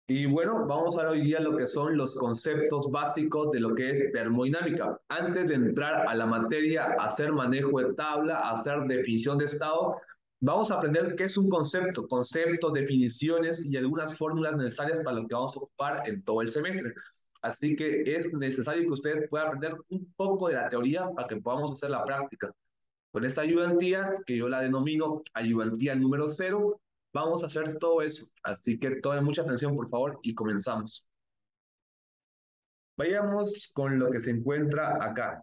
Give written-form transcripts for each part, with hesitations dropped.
Y bueno, vamos a ver hoy día lo que son los conceptos básicos de lo que es termodinámica. Antes de entrar a la materia, a hacer manejo de tabla, a hacer definición de estado, vamos a aprender qué es un concepto, conceptos, definiciones y algunas fórmulas necesarias para lo que vamos a ocupar en todo el semestre. Así que es necesario que ustedes puedan aprender un poco de la teoría para que podamos hacer la práctica. Con esta ayudantía, que yo la denomino ayudantía número cero, vamos a hacer todo eso. Así que tomen mucha atención, por favor, y comenzamos. Vayamos con lo que se encuentra acá.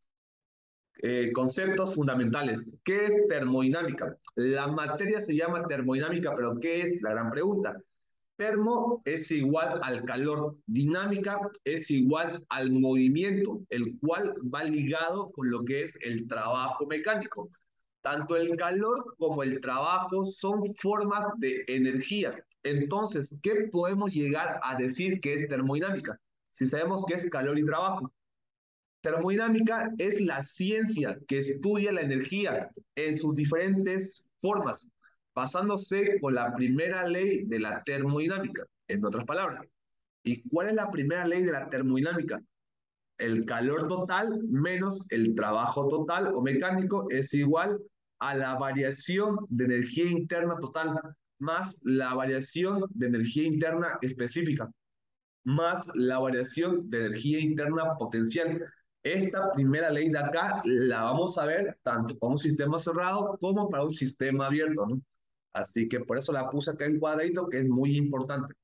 Conceptos fundamentales. ¿Qué es termodinámica? La materia se llama termodinámica, pero ¿qué es? La gran pregunta. Termo es igual al calor, dinámica es igual al movimiento, el cual va ligado con lo que es el trabajo mecánico. Tanto el calor como el trabajo son formas de energía. Entonces, ¿qué podemos llegar a decir que es termodinámica? Si sabemos que es calor y trabajo. Termodinámica es la ciencia que estudia la energía en sus diferentes formas, basándose con la primera ley de la termodinámica, en otras palabras. ¿Y cuál es la primera ley de la termodinámica? El calor total menos el trabajo total o mecánico es igual a la variación de energía interna total más la variación de energía interna específica más la variación de energía interna potencial. Esta primera ley de acá la vamos a ver tanto para un sistema cerrado como para un sistema abierto, ¿no? Así que por eso la puse acá en cuadradito, que es muy importante.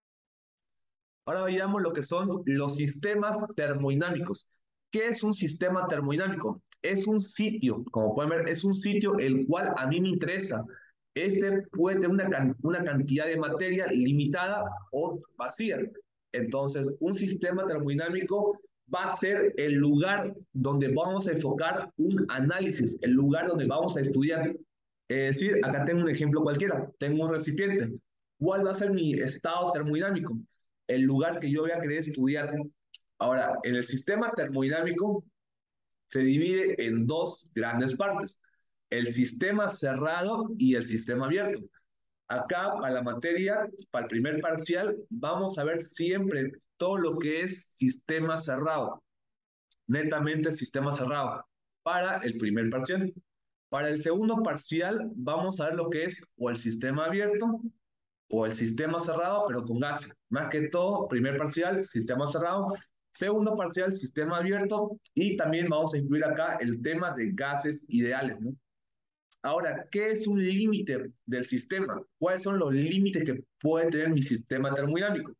Ahora veamos lo que son los sistemas termodinámicos. ¿Qué es un sistema termodinámico? Es un sitio, como pueden ver, es un sitio el cual a mí me interesa. Este puede tener una cantidad de materia limitada o vacía. Entonces, un sistema termodinámico va a ser el lugar donde vamos a enfocar un análisis, el lugar donde vamos a estudiar. Es decir, acá tengo un ejemplo cualquiera, tengo un recipiente. ¿Cuál va a ser mi estado termodinámico? El lugar que yo voy a querer estudiar. Ahora, en el sistema termodinámico se divide en dos grandes partes, el sistema cerrado y el sistema abierto. Acá, para la materia, para el primer parcial, vamos a ver siempre todo lo que es sistema cerrado, netamente sistema cerrado, para el primer parcial. Para el segundo parcial, vamos a ver lo que es o el sistema abierto o el sistema cerrado, pero con gases. Más que todo, primer parcial, sistema cerrado. Segundo parcial, sistema abierto. Y también vamos a incluir acá el tema de gases ideales, ¿no? Ahora, ¿qué es un límite del sistema? ¿Cuáles son los límites que puede tener mi sistema termodinámico?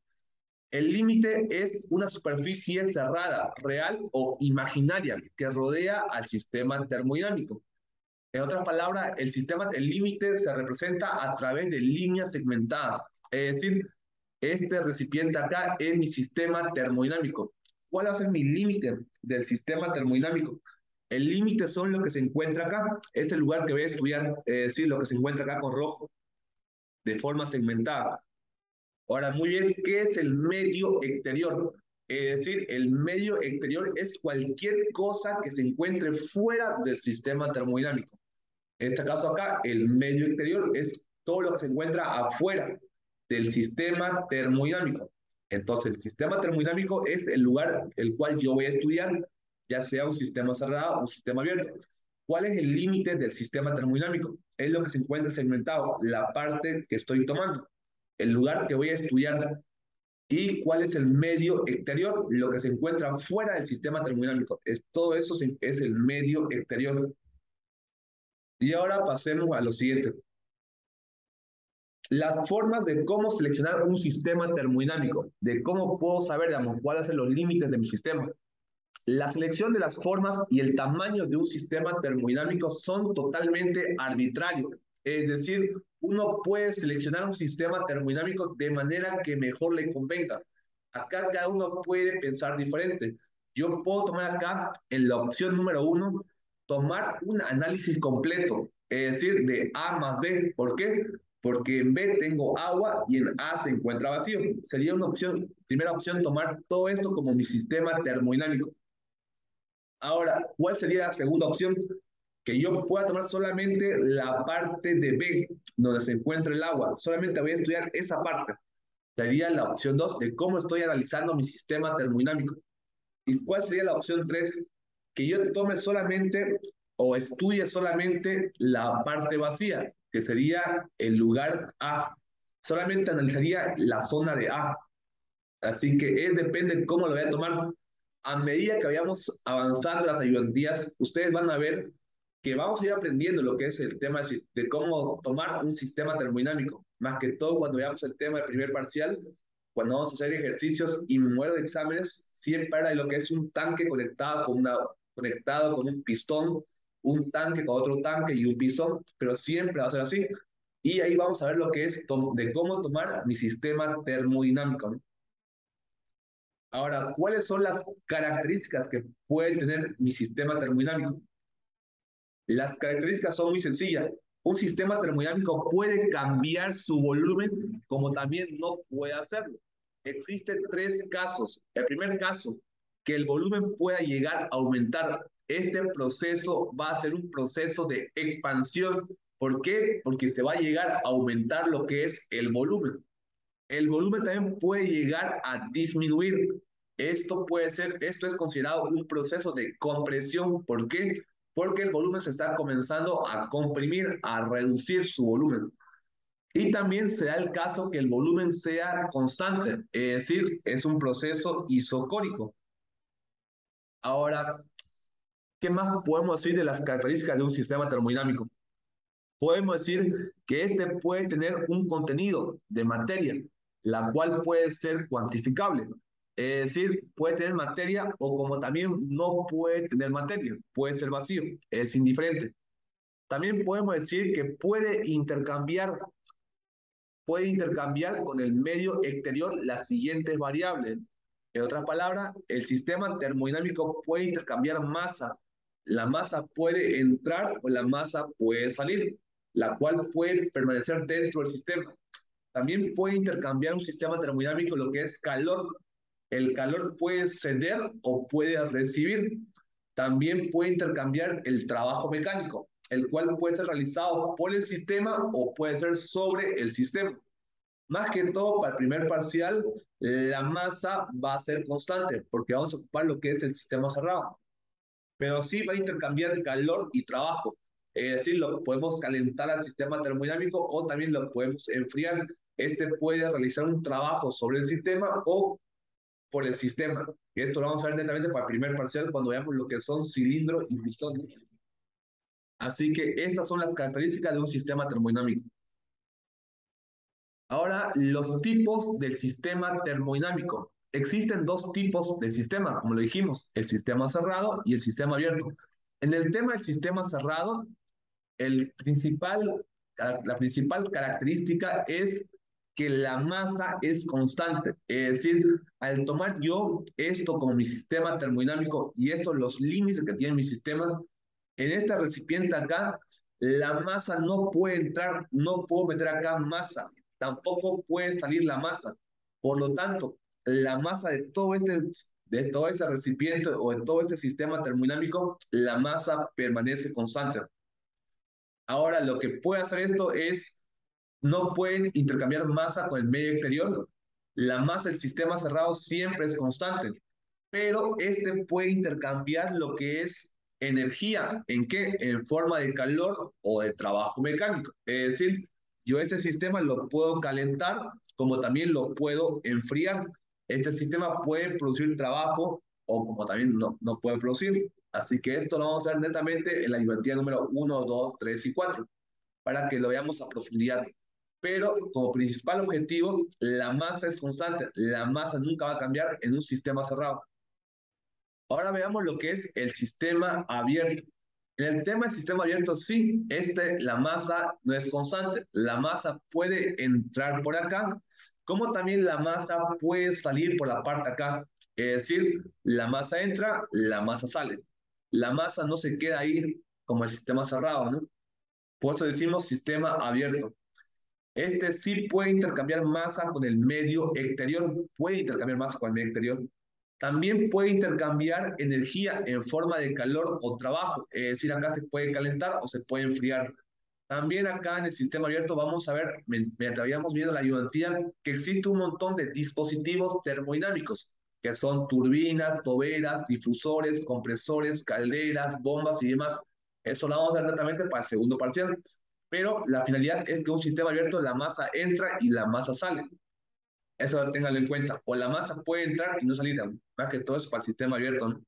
El límite es una superficie cerrada, real o imaginaria, que rodea al sistema termodinámico. En otras palabras, el límite se representa a través de líneas segmentadas. Es decir, este recipiente acá es mi sistema termodinámico. ¿Cuál va a ser mi límite del sistema termodinámico? El límite son lo que se encuentra acá, es el lugar que voy a estudiar, es decir, lo que se encuentra acá con rojo, de forma segmentada. Ahora, muy bien, ¿qué es el medio exterior? Es decir, el medio exterior es cualquier cosa que se encuentre fuera del sistema termodinámico. En este caso acá, el medio exterior es todo lo que se encuentra afuera del sistema termodinámico. Entonces, el sistema termodinámico es el lugar el cual yo voy a estudiar, ya sea un sistema cerrado o un sistema abierto. ¿Cuál es el límite del sistema termodinámico? Es lo que se encuentra segmentado, la parte que estoy tomando, el lugar que voy a estudiar. ¿Y cuál es el medio exterior? Lo que se encuentra fuera del sistema termodinámico. Todo eso es el medio exterior. Y ahora pasemos a lo siguiente. Las formas de cómo seleccionar un sistema termodinámico, de cómo puedo saber, digamos, cuáles son los límites de mi sistema. La selección de las formas y el tamaño de un sistema termodinámico son totalmente arbitrarios. Es decir, uno puede seleccionar un sistema termodinámico de manera que mejor le convenga. Acá cada uno puede pensar diferente. Yo puedo tomar acá en la opción número uno, tomar un análisis completo, es decir, de A más B. ¿Por qué? Porque en B tengo agua y en A se encuentra vacío. Sería una opción, primera opción, tomar todo esto como mi sistema termodinámico. Ahora, ¿cuál sería la segunda opción? Que yo pueda tomar solamente la parte de B, donde se encuentra el agua. Solamente voy a estudiar esa parte. Sería la opción 2 de cómo estoy analizando mi sistema termodinámico. ¿Y cuál sería la opción 3? Que yo tome solamente o estudie solamente la parte vacía, que sería el lugar A. Solamente analizaría la zona de A. Así que depende de cómo lo voy a tomar. A medida que vayamos avanzando las ayudantías, ustedes van a ver que vamos a ir aprendiendo lo que es el tema de cómo tomar un sistema termodinámico. Más que todo cuando veamos el tema del primer parcial, cuando vamos a hacer ejercicios y modelo de exámenes, siempre hay lo que es un tanque conectado con un pistón, un tanque con otro tanque y un pistón, pero siempre va a ser así. Y ahí vamos a ver lo que es de cómo tomar mi sistema termodinámico, ¿no? Ahora, ¿cuáles son las características que puede tener mi sistema termodinámico? Las características son muy sencillas. Un sistema termodinámico puede cambiar su volumen como también no puede hacerlo. Existen tres casos. El primer caso, que el volumen pueda llegar a aumentar. Este proceso va a ser un proceso de expansión. ¿Por qué? Porque se va a llegar a aumentar lo que es el volumen. El volumen también puede llegar a disminuir. Esto es considerado un proceso de compresión. ¿Por qué? Porque el volumen se está comenzando a comprimir, a reducir su volumen. Y también se da el caso que el volumen sea constante, es decir, es un proceso isocórico. Ahora, ¿qué más podemos decir de las características de un sistema termodinámico? Podemos decir que este puede tener un contenido de materia, la cual puede ser cuantificable. Es decir, puede tener materia o como también no puede tener materia, puede ser vacío, es indiferente. También podemos decir que puede intercambiar con el medio exterior las siguientes variables. En otras palabras, el sistema termodinámico puede intercambiar masa. La masa puede entrar o la masa puede salir, la cual puede permanecer dentro del sistema. También puede intercambiar un sistema termodinámico lo que es calor. El calor puede ceder o puede recibir. También puede intercambiar el trabajo mecánico, el cual puede ser realizado por el sistema o puede ser sobre el sistema. Más que todo, para el primer parcial, la masa va a ser constante, porque vamos a ocupar lo que es el sistema cerrado. Pero sí va a intercambiar calor y trabajo. Es decir, lo podemos calentar al sistema termodinámico o también lo podemos enfriar. Este puede realizar un trabajo sobre el sistema o por el sistema. Esto lo vamos a ver netamente para el primer parcial cuando veamos lo que son cilindro y pistón. Así que estas son las características de un sistema termodinámico. Ahora, los tipos del sistema termodinámico. Existen dos tipos de sistema, como lo dijimos, el sistema cerrado y el sistema abierto. En el tema del sistema cerrado, la principal característica es que la masa es constante. Es decir, al tomar yo esto como mi sistema termodinámico y estos los límites que tiene mi sistema, en este recipiente acá, la masa no puede entrar, no puedo meter acá masa, tampoco puede salir la masa. Por lo tanto, la masa de todo este recipiente o de todo este sistema termodinámico, la masa permanece constante. Ahora, lo que puede hacer esto es, no pueden intercambiar masa con el medio exterior. La masa del sistema cerrado siempre es constante, pero este puede intercambiar lo que es energía. ¿En qué? En forma de calor o de trabajo mecánico. Es decir, yo este sistema lo puedo calentar como también lo puedo enfriar. Este sistema puede producir trabajo o como también no puede producir. Así que esto lo vamos a ver netamente en la ayudantía número 1, 2, 3 y 4 para que lo veamos a profundidad. Pero como principal objetivo, la masa es constante. La masa nunca va a cambiar en un sistema cerrado. Ahora veamos lo que es el sistema abierto. En el tema del sistema abierto, sí, la masa no es constante. La masa puede entrar por acá, como también la masa puede salir por la parte acá. Es decir, la masa entra, la masa sale. La masa no se queda ahí como el sistema cerrado, ¿no? Por eso decimos sistema abierto. Este sí puede intercambiar masa con el medio exterior, puede intercambiar masa con el medio exterior. También puede intercambiar energía en forma de calor o trabajo, es decir, acá se puede calentar o se puede enfriar. También acá en el sistema abierto vamos a ver, mientras habíamos visto la ayudantía, que existe un montón de dispositivos termodinámicos, que son turbinas, toberas, difusores, compresores, calderas, bombas y demás. Eso lo vamos a ver directamente para el segundo parcial. Pero la finalidad es que un sistema abierto, la masa entra y la masa sale. Eso ténganlo en cuenta. O la masa puede entrar y no salir. Más que todo es para el sistema abierto, ¿no?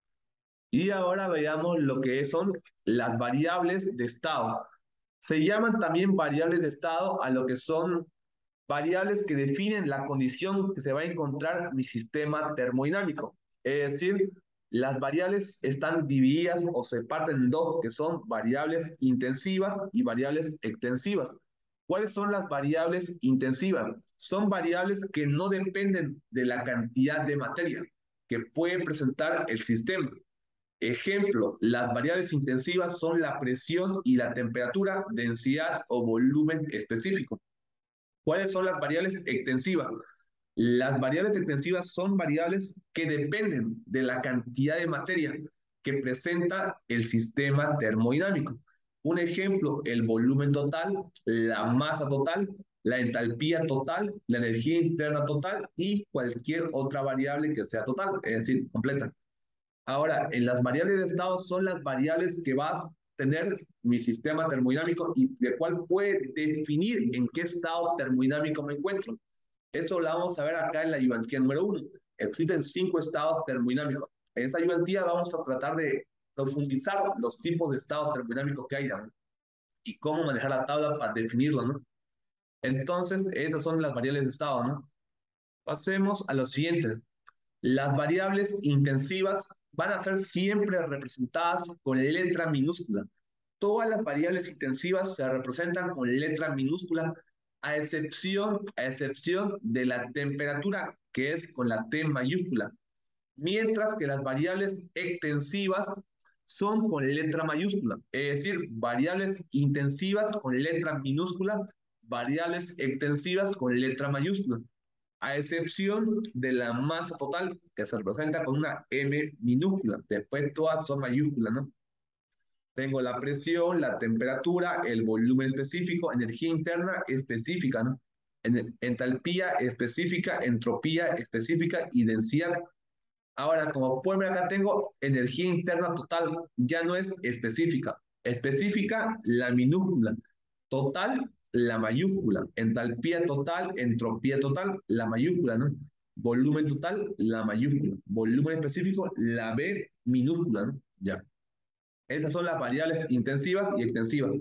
Y ahora veamos lo que son las variables de estado. Se llaman también variables de estado a lo que son variables que definen la condición que se va a encontrar mi sistema termodinámico. Es decir, las variables están divididas o se parten en dos, que son variables intensivas y variables extensivas. ¿Cuáles son las variables intensivas? Son variables que no dependen de la cantidad de materia que puede presentar el sistema. Ejemplo, las variables intensivas son la presión y la temperatura, densidad o volumen específico. ¿Cuáles son las variables extensivas? Las variables extensivas son variables que dependen de la cantidad de materia que presenta el sistema termodinámico. Un ejemplo, el volumen total, la masa total, la entalpía total, la energía interna total y cualquier otra variable que sea total, es decir, completa. Ahora, en las variables de estado son las variables que va a tener mi sistema termodinámico y de cuál puede definir en qué estado termodinámico me encuentro. Eso lo vamos a ver acá en la ayudantía número 1. Existen 5 estados termodinámicos. En esa ayudantía vamos a tratar de profundizar los tipos de estados termodinámicos que hay, ¿no? Y cómo manejar la tabla para definirlo, ¿no? Entonces, estas son las variables de estado, ¿no? Pasemos a lo siguiente. Las variables intensivas van a ser siempre representadas con letra minúscula. Todas las variables intensivas se representan con letra minúscula, a excepción de la temperatura, que es con la T mayúscula. Mientras que las variables extensivas son con letra mayúscula, es decir, variables intensivas con letra minúscula, variables extensivas con letra mayúscula, a excepción de la masa total, que se representa con una M minúscula. Después todas son mayúsculas, ¿no? Tengo la presión, la temperatura, el volumen específico, energía interna específica, ¿no? Entalpía específica, entropía específica y densidad. Ahora, como pueden ver acá, tengo energía interna total, ya no es específica. Específica, la minúscula. Total, la mayúscula. Entalpía total, entropía total, la mayúscula, ¿no? Volumen total, la mayúscula. Volumen específico, la B minúscula, ¿no? Ya. Esas son las variables intensivas y extensivas.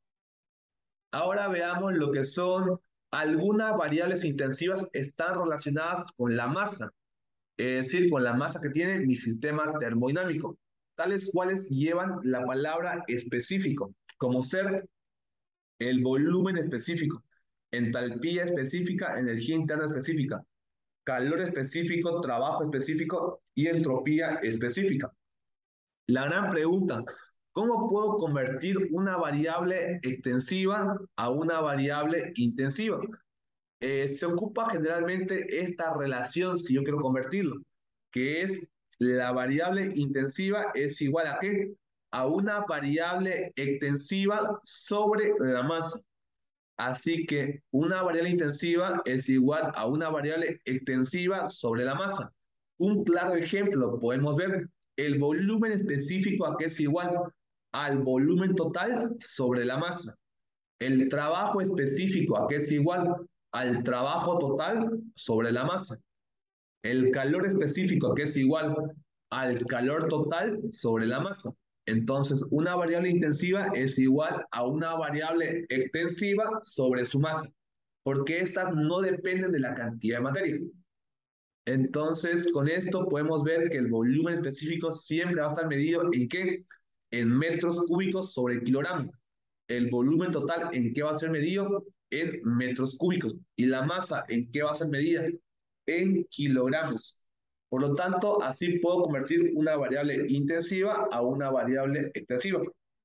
Ahora veamos lo que son algunas variables intensivas están relacionadas con la masa, es decir, con la masa que tiene mi sistema termodinámico, tales cuales llevan la palabra específico, como ser el volumen específico, entalpía específica, energía interna específica, calor específico, trabajo específico y entropía específica. La gran pregunta, ¿cómo puedo convertir una variable extensiva a una variable intensiva? Se ocupa generalmente esta relación si yo quiero convertirlo, que es la variable intensiva es igual a ¿qué? A una variable extensiva sobre la masa. Así que una variable intensiva es igual a una variable extensiva sobre la masa. Un claro ejemplo, podemos ver el volumen específico a que es igual al volumen total sobre la masa. El trabajo específico a que es igual al trabajo total sobre la masa. El calor específico a que es igual al calor total sobre la masa. Entonces, una variable intensiva es igual a una variable extensiva sobre su masa, porque estas no dependen de la cantidad de materia. Entonces, con esto podemos ver que el volumen específico siempre va a estar medido ¿en qué? En metros cúbicos sobre kilogramo. El volumen total, ¿en qué va a ser medido? En metros cúbicos. Y la masa, ¿en qué va a ser medida? En kilogramos. Por lo tanto, así puedo convertir una variable intensiva a una variable extensiva.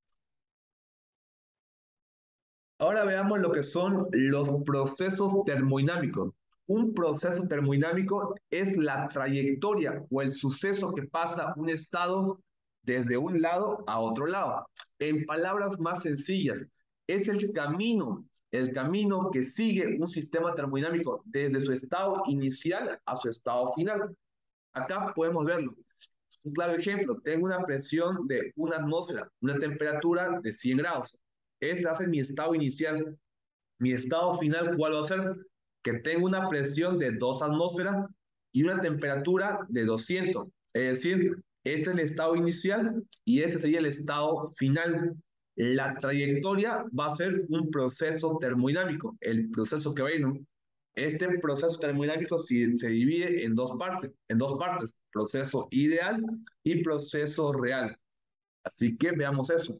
Ahora veamos lo que son los procesos termodinámicos. Un proceso termodinámico es la trayectoria o el suceso que pasa un estado desde un lado a otro lado. En palabras más sencillas, es el camino que sigue un sistema termodinámico desde su estado inicial a su estado final. Acá podemos verlo. Un claro ejemplo, tengo una presión de una atmósfera, una temperatura de 100 grados. Este va a ser mi estado inicial. Mi estado final, ¿cuál va a ser? Que tengo una presión de 2 atmósferas y una temperatura de 200. Es decir, este es el estado inicial y ese sería el estado final. La trayectoria va a ser un proceso termodinámico, el proceso que va a ir, ¿no? Este proceso termodinámico se divide en dos partes, proceso ideal y proceso real. Así que veamos eso.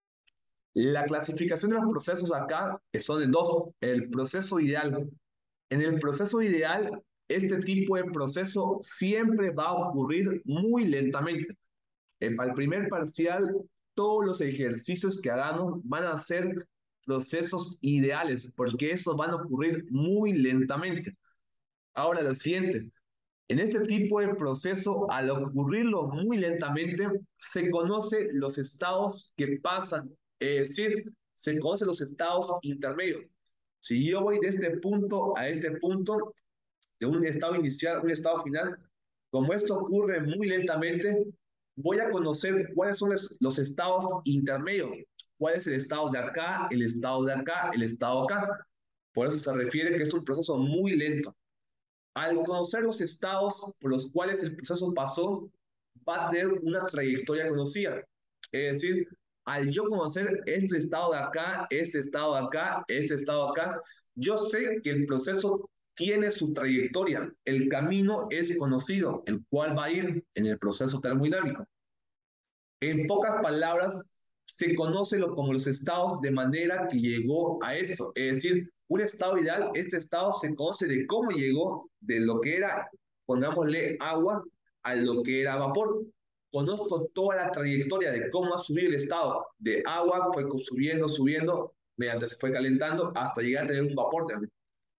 La clasificación de los procesos acá son en dos. El proceso ideal. En el proceso ideal, este tipo de proceso siempre va a ocurrir muy lentamente. Para el primer parcial, todos los ejercicios que hagamos van a ser procesos ideales, porque esos van a ocurrir muy lentamente. Ahora, lo siguiente, en este tipo de proceso, al ocurrirlo muy lentamente, se conocen los estados que pasan, es decir, se conocen los estados intermedios. Si yo voy de este punto a este punto, de un estado inicial a un estado final, como esto ocurre muy lentamente, voy a conocer cuáles son los estados intermedios, cuál es el estado de acá, el estado de acá, el estado de acá. Por eso se refiere que es un proceso muy lento. Al conocer los estados por los cuales el proceso pasó, va a tener una trayectoria conocida. Es decir, al yo conocer este estado de acá, este estado de acá, este estado de acá, yo sé que el proceso tiene su trayectoria. El camino es conocido, el cual va a ir en el proceso termodinámico. En pocas palabras, se conoce como los estados de manera que llegó a esto. Es decir, un estado ideal, este estado se conoce de cómo llegó de lo que era, pongámosle agua, a lo que era vapor. Conozco toda la trayectoria de cómo ha subido el estado de agua, fue subiendo, subiendo, mediante se fue calentando hasta llegar a tener un vapor también.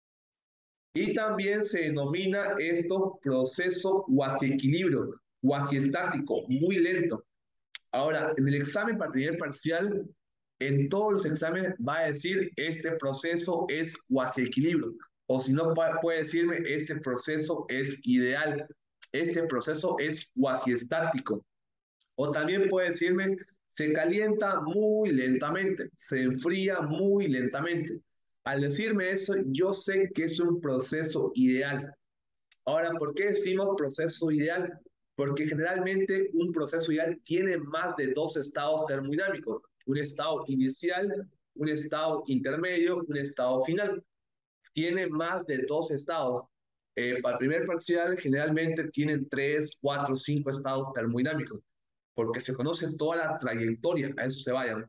Y también se denomina esto proceso cuasi-equilibrio, cuasi-estático, muy lento. Ahora, en el examen para el primer parcial, en todos los exámenes va a decir este proceso es cuasi equilibrio. O si no, puede decirme este proceso es ideal. Este proceso es cuasi estático. O también puede decirme se calienta muy lentamente, se enfría muy lentamente. Al decirme eso, yo sé que es un proceso ideal. Ahora, ¿por qué decimos proceso ideal? Porque generalmente un proceso ideal tiene más de dos estados termodinámicos, un estado inicial, un estado intermedio, un estado final. Tiene más de dos estados. Para el primer parcial generalmente tienen tres, cuatro, cinco estados termodinámicos, porque se conoce toda la trayectoria, a eso se vayan.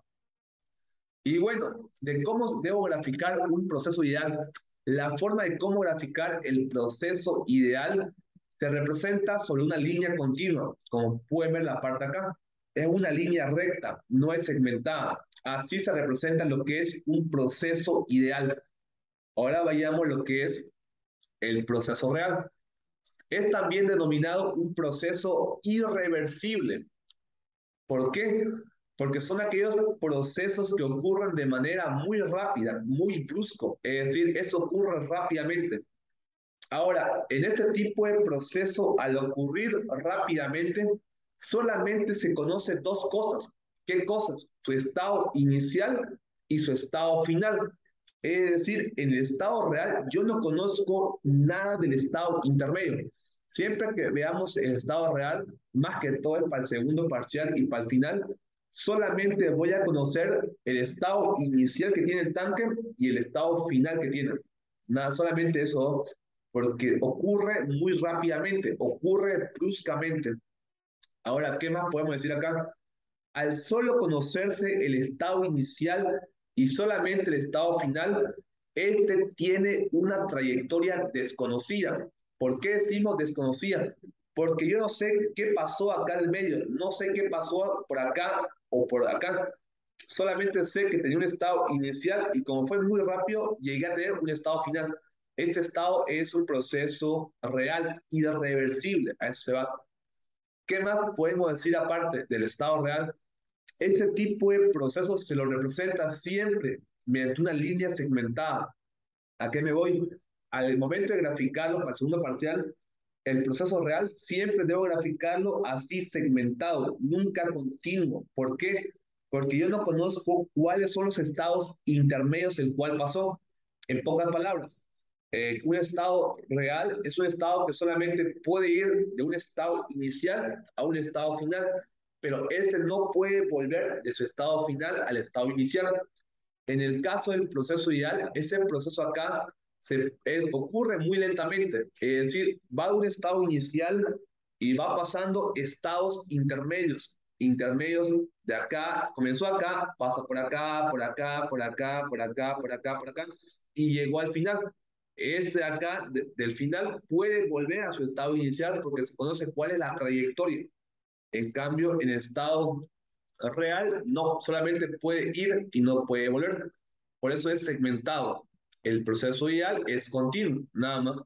Y bueno, de cómo debo graficar un proceso ideal. La forma de cómo graficar el proceso ideal se representa sobre una línea continua, como pueden ver en la parte acá. Es una línea recta, no es segmentada. Así se representa lo que es un proceso ideal. Ahora vayamos a lo que es el proceso real. Es también denominado un proceso irreversible. ¿Por qué? Porque son aquellos procesos que ocurren de manera muy rápida, muy brusco. Es decir, esto ocurre rápidamente. Ahora, en este tipo de proceso, al ocurrir rápidamente, solamente se conocen dos cosas. ¿Qué cosas? Su estado inicial y su estado final. Es decir, en el estado real yo no conozco nada del estado intermedio. Siempre que veamos el estado real, más que todo para el segundo parcial y para el final, solamente voy a conocer el estado inicial que tiene el tanque y el estado final que tiene. Nada, solamente eso, porque ocurre muy rápidamente, ocurre bruscamente. Ahora, ¿qué más podemos decir acá? Al solo conocerse el estado inicial y solamente el estado final, este tiene una trayectoria desconocida. ¿Por qué decimos desconocida? Porque yo no sé qué pasó acá en el medio, no sé qué pasó por acá o por acá. Solamente sé que tenía un estado inicial y como fue muy rápido, llegué a tener un estado final. Este estado es un proceso real, irreversible, a eso se va. ¿Qué más podemos decir aparte del estado real? Este tipo de procesos se lo representa siempre mediante una línea segmentada. ¿A qué me voy? Al momento de graficarlo para el segundo parcial, el proceso real siempre debo graficarlo así segmentado, nunca continuo. ¿Por qué? Porque yo no conozco cuáles son los estados intermedios el cual pasó. En pocas palabras, un estado real es un estado que solamente puede ir de un estado inicial a un estado final, pero este no puede volver de su estado final al estado inicial. En el caso del proceso ideal, este proceso acá ocurre muy lentamente, es decir, va de un estado inicial y va pasando estados intermedios. Intermedios de acá, comenzó acá, pasa por acá, por acá, por acá, por acá, por acá, por acá, y llegó al final. Este de acá, del final, puede volver a su estado inicial porque se conoce cuál es la trayectoria. En cambio, en estado real, no, solamente puede ir y no puede volver. Por eso es segmentado. El proceso ideal es continuo, nada más.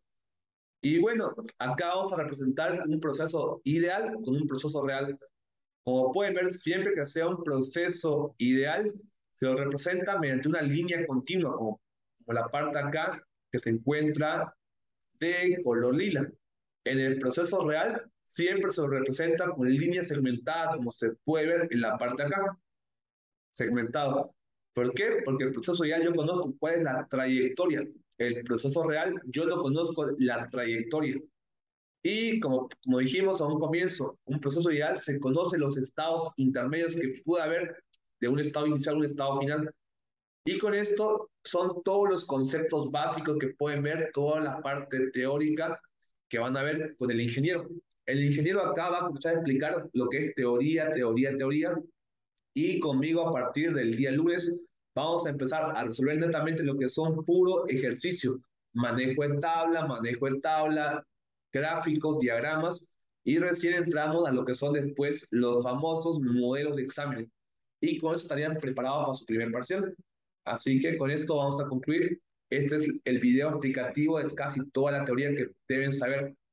Y bueno, acá vamos a representar un proceso ideal con un proceso real. Como pueden ver, siempre que sea un proceso ideal, se lo representa mediante una línea continua, como la parte acá que se encuentra de color lila. En el proceso real, siempre se lo representa con líneas segmentadas, como se puede ver en la parte acá, segmentado. ¿Por qué? Porque el proceso real yo conozco cuál es la trayectoria. El proceso real yo no conozco la trayectoria. Y como dijimos a un comienzo, un proceso ideal se conoce los estados intermedios que puede haber de un estado inicial a un estado final. Y con esto son todos los conceptos básicos que pueden ver, toda la parte teórica que van a ver con el ingeniero. El ingeniero acá va a comenzar a explicar lo que es teoría, teoría, teoría, y conmigo a partir del día lunes vamos a empezar a resolver netamente lo que son puro ejercicio, manejo de tabla, gráficos, diagramas, y recién entramos a lo que son después los famosos modelos de examen. Y con eso estarían preparados para su primer parcial. Así que con esto vamos a concluir. Este es el video explicativo de casi toda la teoría que deben saber